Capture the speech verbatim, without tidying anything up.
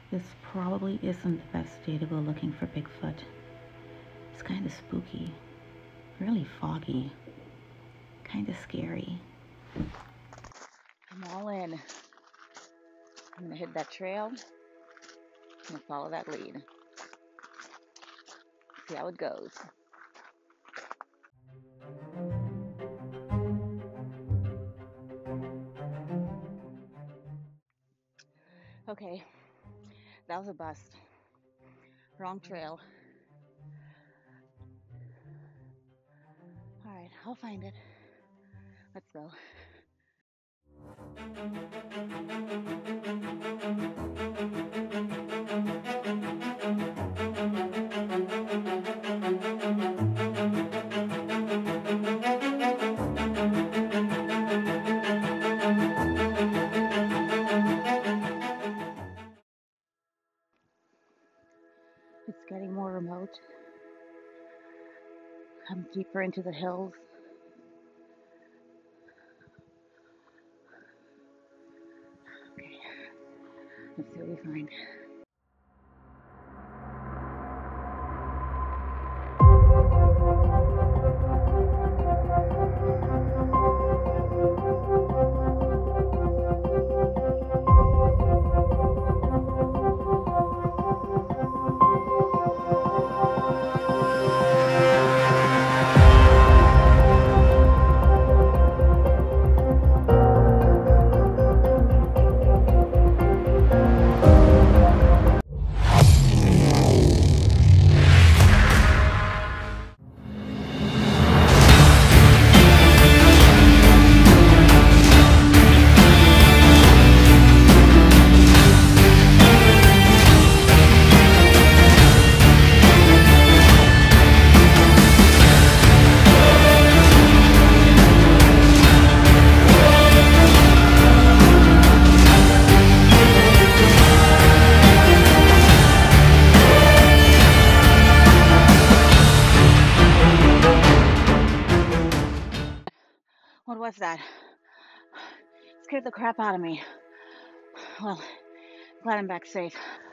This probably isn't the best day to go looking for Bigfoot. It's kind of spooky, really foggy, kind of scary. I'm all in. I'm gonna hit that trail and follow that lead. See how it goes. Okay, that was a bust. Wrong trail. All right, I'll find it. Let's go. It's getting more remote. I'm deeper into the hills. Okay, let's see what we find. What was that? It scared the crap out of me. Well, glad I'm back safe.